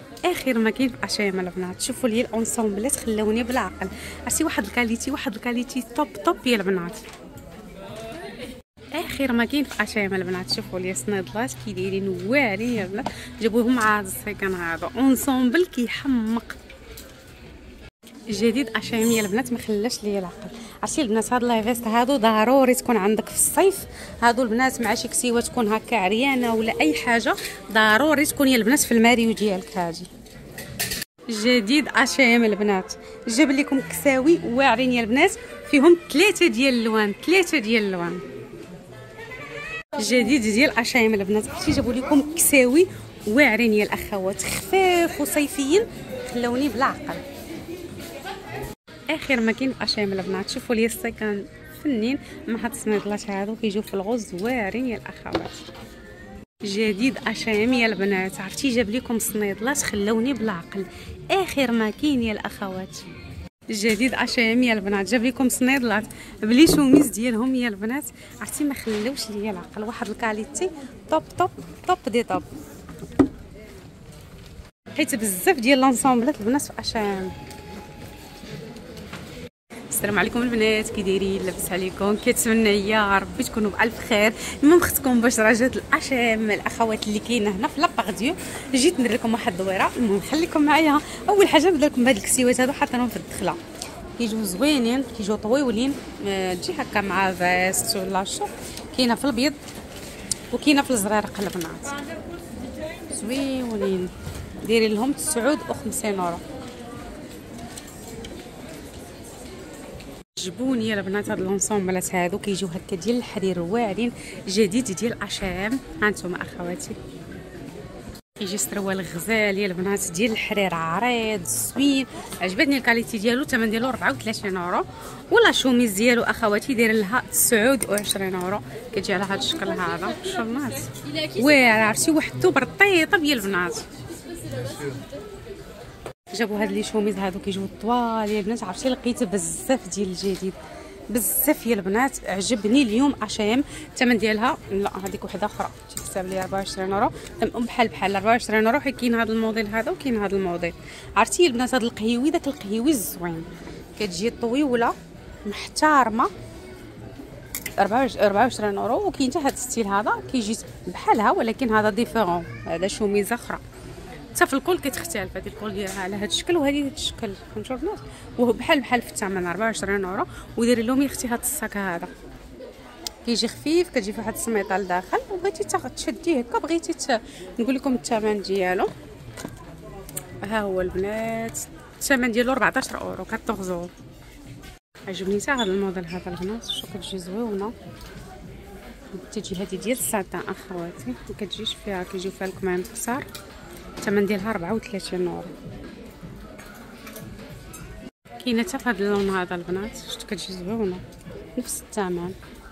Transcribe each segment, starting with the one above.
اخر ما كاين في اشيم البنات. شوفوا لي الانسومبلات خلوني بالعقل. عرفتي واحد الكاليتي توب يا البنات. اخر ما كاين في اشيم البنات. شوفوا لي الصنيدلات كي دايرين واعرين يا البنات. جابوهم مع هاد السيكان هذا اونسومبل كيحمق. جديد اشيم يا البنات ما خلاش ليا العقل. عرفتي البنات هاد لايفيست هادو ضروري تكون عندك في الصيف. هادو البنات مع شي كسيوه تكون هكا عريانه ولا اي حاجه ضروري تكون يا البنات في الماريو ديالك. هاجي جديد اشيم البنات. جاب لكم كساوي واعرين يا البنات فيهم ثلاثه ديال الالوان. جديد ديال اشيم البنات. عرفتي جابوا لكم كساوي واعرين يا الاخوات خفاف وصيفيين خلوني بلا عقل. اخر ما كاين في اشيم البنات. شوفوا لي السيكان فنين مع هاد الصنيدلات هادو كيجيو في الغوز واعرين يا الاخوات. جديد اشيم يا البنات. عرفتي جاب لكم صنيدلات خلوني بلا عقل. اخر ما كاين يا الاخوات. جديد اشيم يا البنات. جاب لكم صنيدلات بلي شوميز ديالهم يا البنات. عرفتي ما خلوش ليا العقل. واحد الكاليتي توب دي توب. حيت بزاف ديال لونسومبلات البنات في اشيم. السلام عليكم البنات، كي دايرين؟ لاباس عليكم؟ كنتمنى يا ربي تكونوا بالف خير. المهم اختكم باش رجعت الاشام الاخوات اللي كاينه هنا في لابارديو. جيت ندير لكم واحد الدويره. المهم خليكم معايا. اول حاجه نبدا لكم بهاد الكسيوات هادو حاطينهم في الدخله. كيجيو زوينين، كيجيو طويولين. تجي هكا مع فيست ولا شو. كاينه في الابيض وكاينه في الزرارق البنات زوينين. دايرين لهم 59 اورو. عجبوني يا البنات هاد لونسومبلات هادو كيجيو هكا ديال الحرير واعرين. جديد ديال اشام. ها نتوما اخواتي كيجي سروال غزال يا البنات ديال الحرير عريض زوين. عجبتني الكاليتي ديالو. الثمن ديالو 34 اورو. ولا شوميز ديالو اخواتي داير لها 29 اورو. كتجي على هذا الشكل هذا. شوفوا البنات واعر. عرفتي وحدو برطيطه ديال البنات. جابوا هاد لي شوميز هادو كيجيو طوال يا البنات. عرفتي لقيت بزاف ديال الجديد بزاف يا البنات. عجبني اليوم اشيم. الثمن ديالها لا هذيك وحده اخرى تحسب لي 24 اورو. بحال 24 اورو. حيت كاين هذا الموديل هذا وكاين هذا الموديل. عرفتي يا البنات هذا القهيوي داك القهيوي الزوين كتجي طويوله محترمه 24 اورو. وكاين حتى هذا الستيل هذا كيجي بحالها ولكن هذا ديفيرون. هذا شوميز اخرى حتى في الكل كتختلف. هذه الكل ديالها على هذا الشكل وهذه هذا الشكل. فهمتوا البنات؟ وهو بحال في الثمن 24 اورو. وديري لهم اختي هذا الصاك هذا كيجي خفيف. كتجي فيه واحد السميطه لداخل وبغيتي تشديه هكا. بغيتي نقول لكم الثمن ديالو. ها هو البنات الثمن ديالو 14 اورو 14 اورو. عجبني حتى هذا الموديل هذا البنات. شوف كتجي زويونه. تجي هذه ديال الساتان اخواتي. ما كتجيش فيها كيجيو فيها الكمام قصار. الثمن ديالها 34 اورو. كاينه حتى في هذا اللون هذا البنات. شفتوا كتجي زوينه نفس الثمن.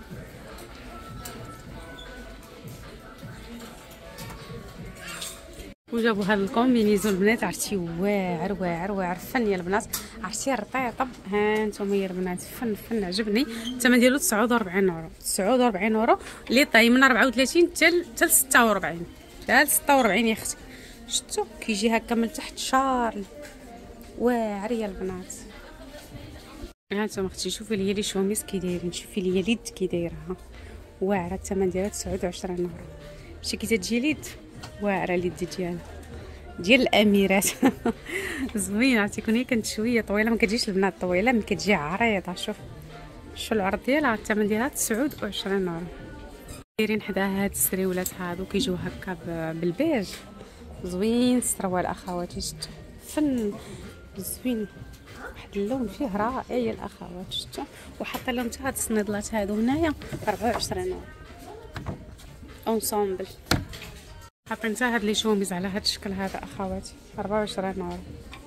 وجابوا هذا الكومبينيزون البنات. عرفتي واعر فن يا البنات. عرفتي رطيطه. ها نتوما يا البنات فن عجبني. الثمن ديالو 49 اورو. 49 اورو لي طاي من 34 حتى ل 46. حتى 46 يا اختي. شفتوا كيجي هكا من تحت شارل واعر يا البنات. ها نتوما اختي شوفي لي شوميز كي دايرين. شوفي لي اليد كي دايرها واعره. الثمن ديالها 29 اورو. شتي كي تجي اليد واعره. اليد ديالها ديال الاميرات زوينه. عرفتي كون هي كانت شويه طويله ما كتجيش البنات طويله ملي كتجي عريضه. شوف العرض ديالها. الثمن ديالها 29 اورو. دايرين حداها هاد السريولات هادو كيجيو هكا بالبيج زوين. السروال اخواتي شتو فن زوين. واحد اللون فيه رائع يا الاخوات. شتو وحاطه لهم حتى هاد الصنيدلات هادو هنايا 24 اورو اونسومبل. حاطين حتى هاد لي شوميز على هاد الشكل هذا اخواتي 24 اورو.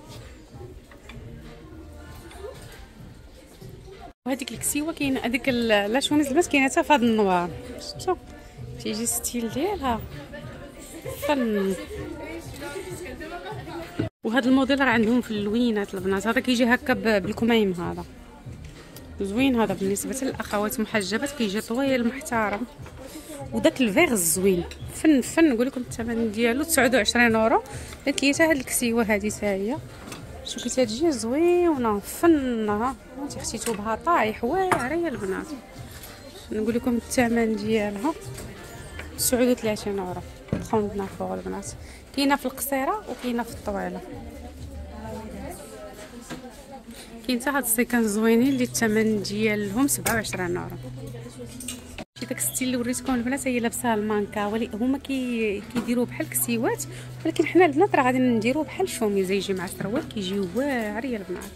وهذيك الكسيوه كاينه هذيك لا شوميز البنات كاينه حتى في هاد النوار. شفتوا تيجي ستيل ديالها فن. وهذا الموديل راه عندهم في اللوينات البنات. هذا كيجي هكا بالكميم هذا زوين. هذا بالنسبه للاخوات محجبات كيجي طويل محترم وداك الفيغ الزوين فن نقول لكم الثمن ديالو 29 اورو. قالت لي حتى هاد الكسيوه هذه حتى هي شوفي كتجي زوينه فن. ها انت خديتو بها طايح واعره يا البنات. نقول لكم الثمن ديالها 39 اورو. دخلنا فوق البنات، كاينه في القصيره وكاينه في الطويله. كاين حتى هاد السيكان زوينين اللي الثمن ديالهم 27 اورو. شي داك الستيل اللي وريتكم البنات هي لابسه المانكا، ولي هما كيديروا بحال الكسيوات، ولكن حنا البنات راه غادي نديروا بحال الشوميزه يجي مع السروال كيجي واعر يا البنات.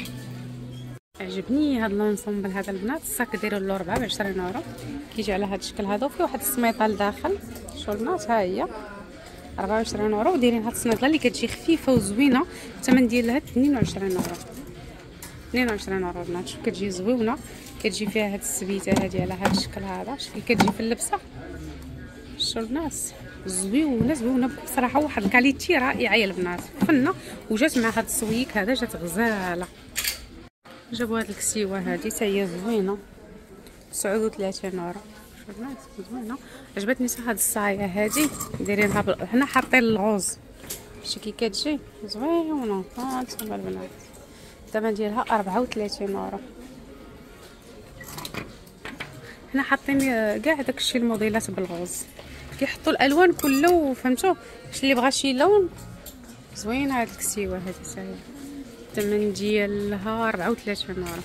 عجبني هاد لونسومبل هذا البنات. الصاك دايره له 24 اورو، كيجي على هذا الشكل هذا وفيه واحد السميطه لداخل. شو البنات ها هي 24 اورو، ودايرين هاد السميطه اللي كتجي خفيفه وزوينه. الثمن ديالها 22 اورو. 22 اورو البنات. شوف كتجي زوينه، كتجي فيها هاد السبيته هادي على هاد الشكل هذا. شوفي كتجي في اللبسه شو البنات زوينه بكل صراحه. واحد الكاليتي رائعه يا البنات فنه، وجات مع هاد السويك هذا جات غزاله. جابوا هاد الكسيوه هادي حتى هي زوينه 39 اورو. شوف البنات زوينه. عجبتني حتى هاد الصايه هادي دايرينها هنا حاطين الغوز. شتي كي كتجي زوينه. ها انتما البنات الثمن ديالها 34 اورو. هنا حاطين كاع داكشي الموديلات بالغوز، كيحطوا الالوان كله فهمتوا. باش اللي بغى شي لون زوينه هاد الكسيوه هادي حتى هي. الثمن ديالها 34 اورو.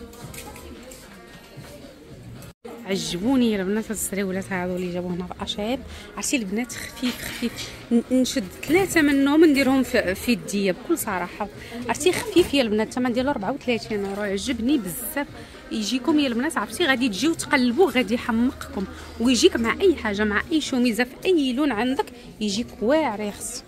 عجبوني يا البنات هاد السريولات هادو اللي جابوه هنا في اشيب. عرفتي البنات خفيف نشد 3 منهم نديرهم في يديا بكل صراحه. عرفتي خفيف يا البنات. الثمن ديالو 34 اورو. عجبني بزاف. يجيكم يا البنات عرفتي غادي تجيو تقلبوه غادي يحمقكم، ويجيك مع اي حاجه، مع اي شوميزه في اي لون عندك يجيك واعر يا اختي.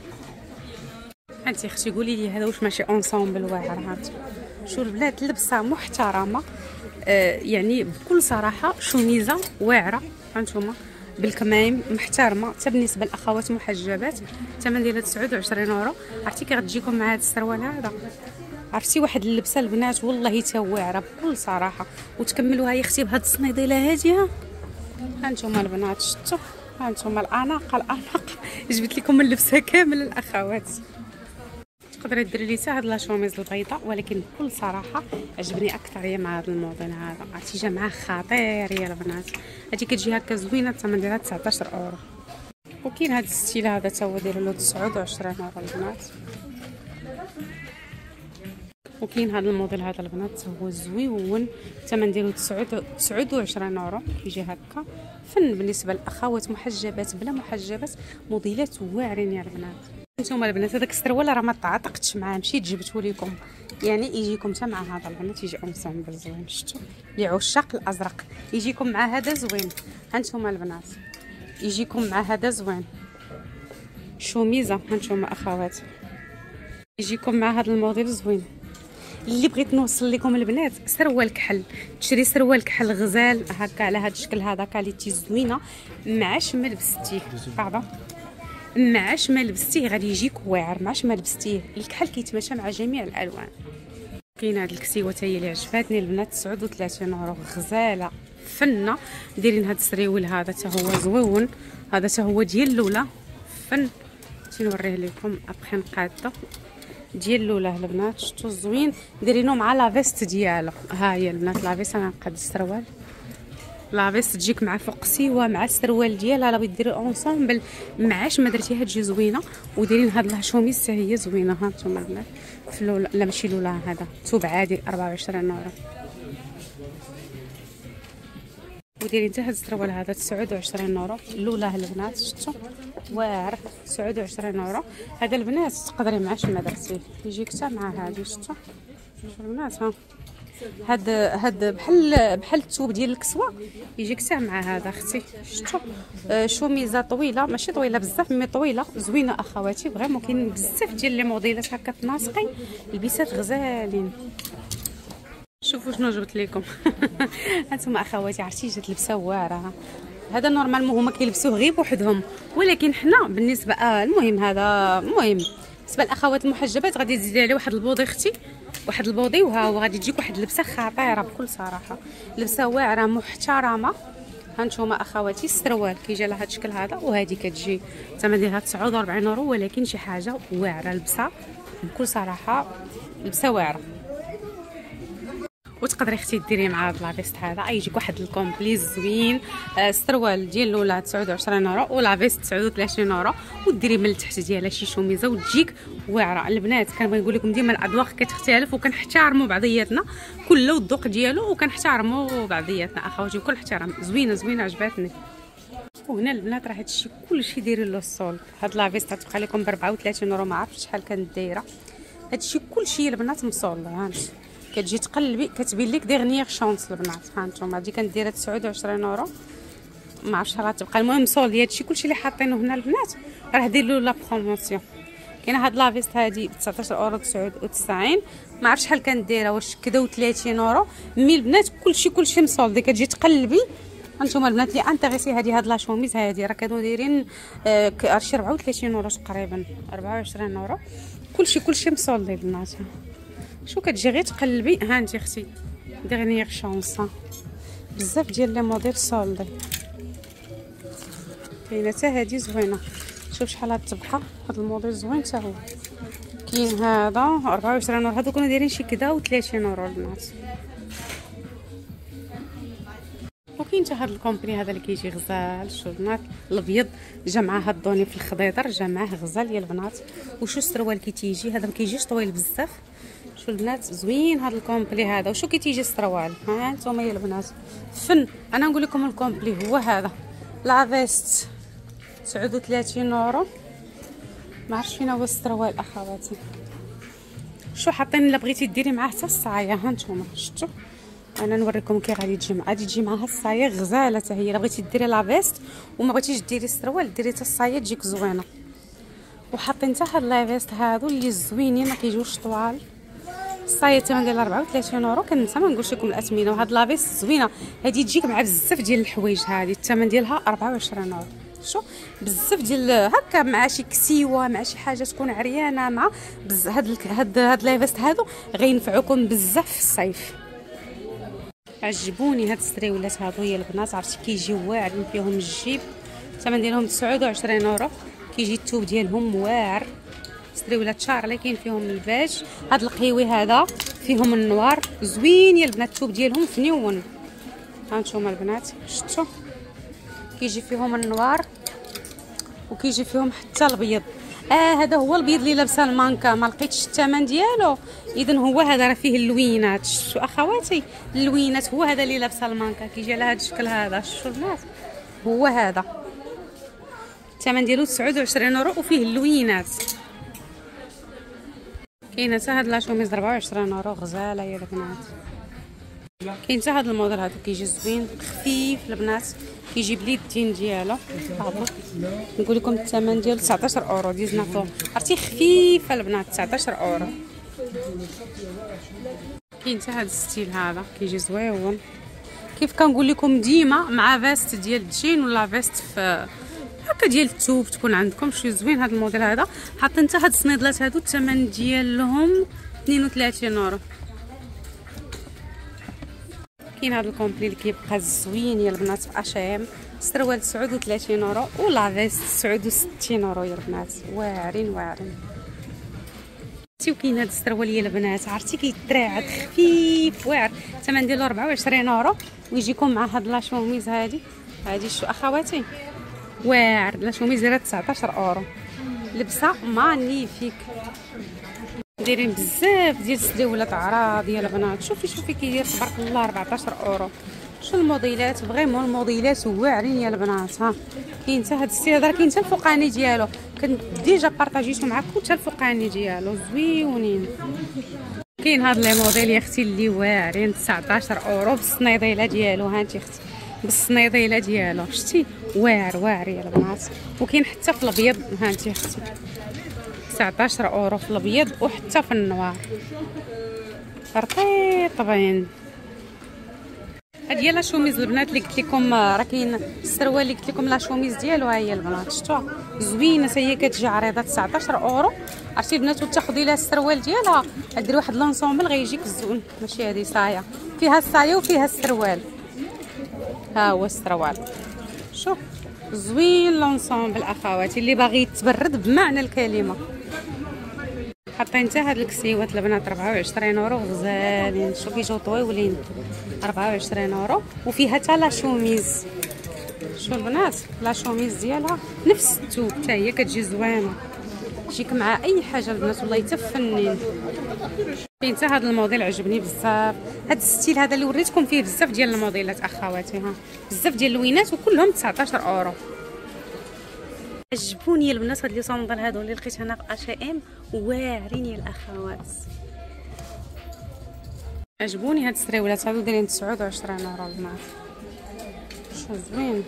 انت اختي قولي لي هذا واش ماشي اونسومبل واعر؟ هانت شو البنات لبسه محترمه يعني بكل صراحه. شوميزه واعره هانتوما بالكمايم محترمه حتى بالنسبه للاخوات محجبات. الثمن ديالها 29 اورو. عرفتي كي غتجيكم مع هذا السروال هذا، عرفتي واحد اللبسه البنات والله تا واعره بكل صراحه. وتكملوها يا اختي بهاد الصنيديله هاديه. هانتوما البنات شفتوا، هانتوما الاناقه جبت لكم اللبسه كامل الاخوات. تقدري ديري لي حتى هاد لا شوميز البيضاء، ولكن بكل صراحه عجبني اكثر هي مع هذا الموديل هذا. عرفتي جا معاه خطير يا البنات. هادي كتجي هكا زوينه. الثمن ديالها 19 اورو. وكاين هاد الستيل هذا تا هو داير له 29 اورو البنات. وكاين هذا الموديل هذا البنات هو زويون. الثمن ديالو 29 اورو. كيجي هكا فن بالنسبه للاخوات محجبات بلا محجبات. موديلات واعرين يا البنات. نتوما البنات هذاك السروال راه ما تعاطقتش معاه، مشيت جبته لكم يعني يجيكم حتى مع هذا البنات. يجي اونسومبل زوين. شفتوا لعشاق الازرق يجيكم مع هذا زوين. هانتوما البنات يجيكم مع هذا زوين شوميزه. هانتوما اخوات يجيكم مع هذا الموديل زوين. اللي بغيت نوصل لكم البنات سروال كحل. تشري سروال كحل غزال هكا على هذا الشكل هذا كاليتي زوينه. معاش ما لبستيه بعدا، معاش ما لبستيه غادي يجيك واعر. معاش ما لبستيه الكحل كيتماشى مع جميع الالوان. كاين هاد الكسيوه حتى هي اللي عجباتني البنات 39 اورو. غزاله فنه. دايرين هاد السريول هذا حتى هو زويون. هذا حتى هو ديال اللولا فن. نوريه لكم ابخي نقاده ديال اللولا البنات. شفتوا زوين دايرينو مع لا فيست ديالو. ها هي البنات لا فيست. انا نقاد السروال لا فيست تجيك مع فوق سيوه مع السروال ديالها. لا بغيت ديري اونسومبل معاش ما درتيها تجي زوينه. ودايرين هاد الشوميز حتى هي زوينه. ها نتوما البنات في اللولا. لا ماشي لولا هذا ثوب عادي 24 اورو. ودايرين حتى هاد السروال هذا 29 اورو. اللولا البنات شفتوا واعر 29 اورو. هذا البنات تقدري معاش ما درتيه يجيك حتى مع هادي. شفتوا البنات ها هاد بحال الثوب ديال الكسوه يجيك حتى مع هذا اختي. شفتوا شوميزه طويله ماشي طويله بزاف مي طويله زوينه اخواتي. فريمون كاين بزاف ديال لي موديلات هكا تناسقي لبسات غزالين. شوفوا شنو جبت لكم. هانتوما اخواتي عرفتي جات لبسه واعره. هذا نورمالمون هما كيلبسوه غير بوحدهم، ولكن حنا بالنسبه المهم هذا المهم بالنسبه للاخوات المحجبات غادي تزيدي عليه واحد البودي اختي، واحد البودي وها هو غادي تجيك واحد اللبسه خطيره بكل صراحه. لبسه واعره محترمه هانتوما اخواتي السروال كيجي على هذا الشكل هذا، وهذه كتجي الثمن ديالها 49 يورو، ولكن شي حاجه واعره لبسه بكل صراحه، لبسه واعره. وتقدري اختي ديري مع هاد لافيست هذا يجيك واحد الكومبلي زوين. السروال ديال الاولى 29 يورو ولافيست 39 يورو، وديري من التحت ديالها شي شوميزه وتجيك واعره. البنات كنبغي نقول لكم ديما الاذواق كتختلف، وكنحترموا بعضياتنا كل والذوق ديالو، وكنحترموا بعضياتنا اخواتي بكل احترام. زوينه زوينه عجباتني. وهنا البنات راه هادشي كلشي دايرين له الصول. هاد لافيست غتبقى لكم ب 34 يورو، ما عرفتش شحال كانت دايره. هادشي كلشي البنات مصول. هانت كتجي تقلبي كتبين لك ديغنيير شونس البنات. ها نتوما هادي كانت دايره 29 يورو، ما عرفتش شحال غتبقى. المهم صول هادشي كلشي اللي حاطينه هنا البنات راه داير له لا بروموسيون. كاينه هاد لافيست هادي ب 19 يورو 99، ما عرفتش شحال كانت دايره، واش كدا و30 يورو. مي البنات كلشي مصول. كتجي تقلبي هانتوما البنات اللي انتريسي هاد لا شوميز هادي راه كانوا دايرين شي 34 يورو تقريبا، 24 يورو. كلشي مصول البنات. شو كتجي غير تقلبي. ها انت اختي ديغنيير شونس. بزاف ديال لي موديل صولدي. كاينه حتى هادي زوينه، شوف شحال غتبقى. هاد الموديل زوين حتى هو. كاين هذا 24 يورو، هادو كانوا دايرين شي كدا و30 يورو البنات. وكاين حتى هاد الكومبري هذا اللي كيجي غزال. شو البنات الابيض جا معاه هاد الدوني في الخضيضر، جا معاه غزال يا البنات. وشو السروال كيتيجي هذا ما كيجيش طويل بزاف. شو البنات زوين هذا الكومبلي هذا. وشو كيتيجي السروال ها نتوما يا البنات فن. انا نقول لكم الكومبلي هو هذا. لا فيست 39 يورو، ما عرفتش فين هو السروال اخواتي. شو حاطين الا بغيتي ديري معاه حتى الصايه. ها نتوما شفتوا انا نوريكم كي غادي تجي غادي تجي معها الصايه غزاله حتى هي. الا بغيتي ديري لا فيست وما بغيتيش ديري السروال ديري حتى الصايه تجيك زوينه. وحاطين حتى هاد لا فيست هادو اللي زوينين ما كيجيوش طوال. الصايه الثمن ديال 34 يورو. كنسى ما نقولش لكم الاثمنه. وهاد لافيست زوينه هادي تجيك مع بزاف ديال الحوايج. هادي الثمن ديالها 24 يورو. شو بزاف ديال هكا مع شي كسيوه مع شي حاجه تكون عريانه مع هاد لافيست هادو غينفعوكم بزاف في الصيف. عجبوني هاد السريولات هادو يا البنات. عرفتي كيجيو واعرين فيهم الجيب. الثمن ديالهم 29 يورو. كيجي الثوب ديالهم واعر. سريولات شارلي كاين فيهم الباج. هاد القهيوي هذا فيهم النوار زوين يا البنات. الثوب ديالهم فنيون. ها نتوما البنات شفتوا كيجي فيهم النوار وكيجي فيهم حتى الابيض. هذا هو البيض اللي لابسه المانكا، ما لقيتش الثمن ديالو. اذا هو هذا راه فيه اللوينات. شو اخواتي اللوينات هو هذا اللي لابسه المانكا كيجي على هذا الشكل هذا. شو البنات هو هذا الثمن ديالو 29 يورو وفيه اللوينات. كاينه حتى هاد لا شوميز 24 يورو غزاله يا البنات. كاين حتى هاد الموديل هذا كيجي زوين خفيف البنات. كيجي باليدين ديالو. نقول لكم الثمن ديالو 19 يورو 19. عرفتي خفيفه البنات 19 يورو. كاين حتى هاد الستيل هذا كيجي زويون. كيف كنقول لكم ديما مع فيست ديال الجين ولا فيست في هكا ديال الثوب تكون عندكم. شي زوين هذا الموديل هذا. حاطين حتى هاد الصنيدلات هادو الثمن ديالهم 32 يورو. كاين هذا الكومبلي اللي كيبقى زوين يا البنات في اشام. السروال 39 يورو ولا فيست 69 يورو يا البنات. واعرين. وكاين هذا السروال يا البنات عرفتي كيتراعد خفيف واعر. الثمن ديالو 24 يورو. ويجيكم مع هاد لا شوميز هادي شو اخواتي واعر. لا شوميز دايره 19 يورو. لبسه مانيفيك. دايرين بزاف ديال السداولات عراض يا البنات. شوفي كيدير تبارك الله 14 يورو. شو الموديلات فريمون الموديلات واعرين يا البنات. ها كاين حتى هاد الستيل هذا كاين حتى الفوقاني ديالو. كنت ديجا بارطاجيتو معكم حتى الفوقاني ديالو زويونين. كاين هاد لي موديل يا اختي اللي واعرين 19 يورو بالصنيديله ديالو. ها انت اختي بالصنيديله ديالو شتي واعر يا البنات. وكاين حتى في الابيض. ها انت اختي 19 يورو في الابيض وحتى في النوار رطيبين. هادي لا شوميز البنات اللي قلت لكم راه كاين السروال اللي قلت لكم لا شوميز ديالو. ها هي البنات شفتوها زوينه حتى هي كتجي عريضه 19 يورو. عرفتي البنات وتاخذي لها السروال ديالها ديري واحد لونسومبل غيجيك زوين. ماشي هذه صايه فيها الصايه وفيها السروال. ها هو السروال. شوف زوين لونسومبل اخواتي اللي باغي يتبرد بمعنى الكلمه. حاطين حتى هاد الكسيوات البنات 24 اورو غزالين. شوف كيجيو طويولين 24 اورو. وفيها حتى لا شوميز. شوف البنات لا شوميز ديالها نفس الثوب حتى هي كتجي زوينه، تجيك مع اي حاجه البنات والله تفنين. كاين حتى هذا الموديل عجبني بزاف، هذا الستيل هذا اللي وريتكم فيه بزاف ديال الموديلات اخواتي. ها بزاف ديال اللوينات وكلهم 19 اورو. عجبوني البنات هاد لي صوندال هادو اللي لقيت هنا في اش ام، واعرين يا الاخوات. عجبوني هاد السريولات هادو دايرين 29 اورو البنات. شو زوين.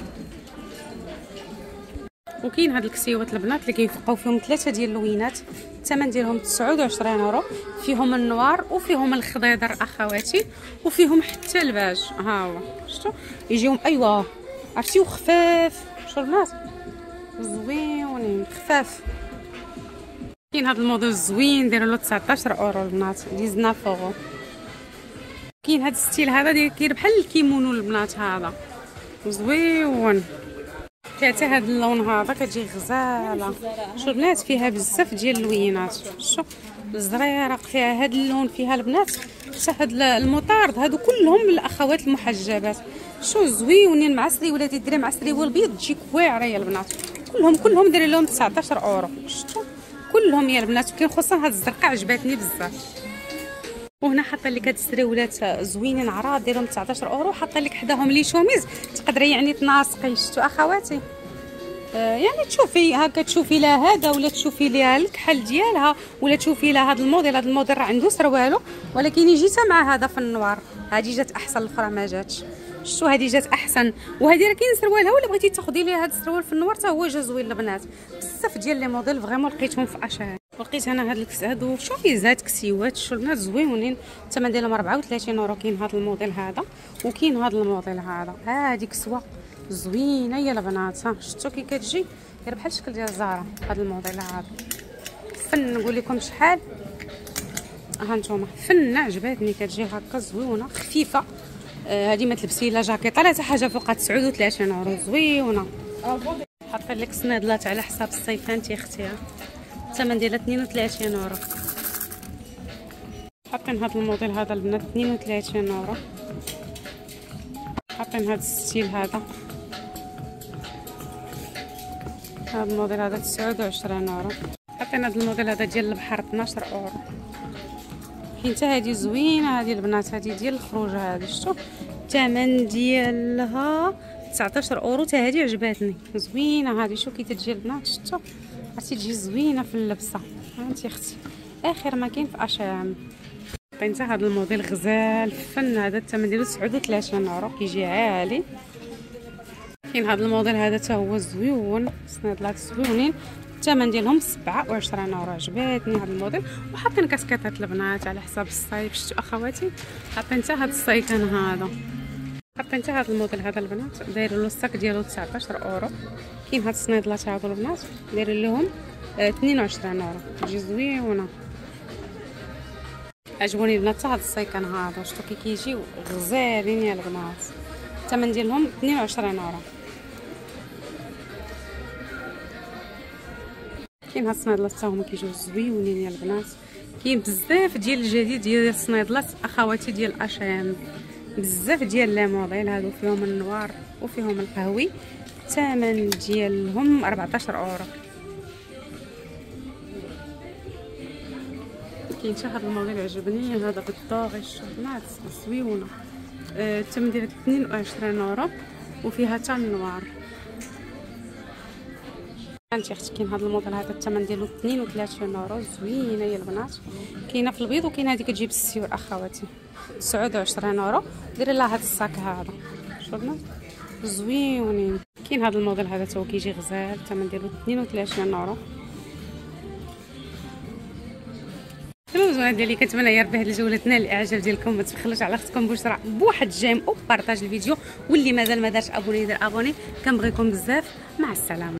وكاين هاد الكسيوات البنات اللي كيفقاو فيهم 3 ديال اللوينات، الثمن ديالهم 29 اورو. فيهم النوار وفيهم الخضيضر اخواتي وفيهم حتى الباج. ها هو شفتوا يجيهم ايوا عرفتي وخفاف. شو البنات زوينين خفاف. كاين هاد الموديل زوين دايروا له 19 اورو البنات 19 اورو. كاين هاد الستيل هذا داير بحال الكيمونو البنات، هذا زويون. فيها حتى هاد اللون هذا كتجي غزاله. شوف البنات فيها بزاف ديال اللوينات. شوف الزريرق فيها هاد اللون، فيها البنات حتى هاد المطارد هادو كلهم الاخوات المحجبات. شو زويونين مع السريولات ديري مع السريول البيض تجيك واعره يا البنات. كلهم دايرين لهم 19 اورو. شفتوا كلهم يا البنات. كاين خصوصا هاد الزرقاء عجباتني بزاف. وهنا حاطه لك هاد السريولات زوينين عراض دايرهم 19 اورو. حاطه لك حداهم لي شوميز تقدري يعني تناسقي. شفتوا اخواتي يعني تشوفي هكا تشوفي لها هذا ولا تشوفي لها الكحل ديالها ولا تشوفي لها هذا الموديل. هذا الموديل راه عنده سروالو ولكن يجي حتى مع هذا في النوار. هذه جات احسن، الاخرى ما جاتش. شفتوا هذه جات احسن. وهذه راه كاين سروالها ولا بغيتي تاخدي ليها هذا السروال في النوار حتى هو جا زوين البنات. بزاف ديال لي موديل فريمون لقيتهم في اشهر. ولقيت انا هاد هادو شوفي زاد كسيوات. شو البنات زوينين الثمن ديالهم 34 اورو. كاين هذا الموديل هذا وكاين هذا الموديل هذا. هذه كسوه زوينه يا البنات. ها شفتوا كي كتجي غير بحال الشكل ديال الزهره. هذا الموديل هذا فن نقول لكم شحال. ها نتوما فن عجباتني. كتجي هكا زوينه خفيفه. هذه ما تلبسي لا جاكيطه لا حتى حاجه فوق 39 اورو. زوينه. حاطين لك صنيدلات على حساب الصيفانتي اختي. الثمن ديالها 32 اورو. حاطين هذا الموديل هذا البنات 32 اورو. حاطين هذا الستيل هذا الموديل هذا 29 اورو. حاطين هذا الموديل هذا ديال البحر 12 اورو. كاين حتى هذه زوينه هذه البنات. هذه ديال الخروج هذه. شفتوا الثمن ديالها 19 اورو. حتى هذه عجباتني زوينه هذه. شوفي كي تجي البنات. شفتوا عرفتي تجي زوينه في اللبسه. هانتي اختي اخر ما كاين في اشام. حاطين حتى هذا الموديل غزال فن. هذا الثمن ديالو 39 اورو كيجي عالي. كاين هذا الموديل هذا حتى هو زويون. صنيدلات زويونين الثمن ديالهم 27 اورو. عجباتني هذا الموديل. وحاطين كاسكيطات البنات على حساب الصيف. شفتوا اخواتي حاطين حتى هذا السايكان هذا. حاطين حتى هذا الموديل هذا البنات دايرين له الساك ديالو 19 اورو. كاين هاد الصنيدلات هادو البنات دايرين لهم 22 اورو. تجي زويونه. عجبوني البنات حتى هاد السايكان هذا. شفتوا كي كيجيو غزالين يا البنات. الثمن ديالهم 22 اورو. كاين هاد الصنيدلات حتى هما كيجيو زويونين يا البنات. كاين بزاف ديال الجديد ديال الصنيدلات اخواتي ديال اشام. بزاف ديال لي موديل هادو فيهم النوار وفيهم القهوي. الثمن ديالهم 14 اورو. كاين حتى هذا الموديل عجبني هذا بالدوغي. البنات زويونه. الثمن ديالها 22 اورو وفيها حتى النوار. هانتي اختي كاين هذا الموديل هذا الثمن ديالو 32 اورو. زوينه يا البنات. كاينه في البيض وكاينه هذه كتجي بالسيور اخواتي 29 اورو. ديري لها هذا الصاك هذا. شوفنا زويونين. كاين هذا الموديل هذا حتى هو كيجي غزال. الثمن ديالو 32 اورو. الزوينه ديالي كنتمنى يا ربي هاد الجوله تنال الاعجاب ديالكم. ما تبخلوش على اختكم بشرى بواحد جيم او بارطاج الفيديو. واللي مازال ما دارش ابوني يدير ابوني. كنبغيكم بزاف. مع السلامه.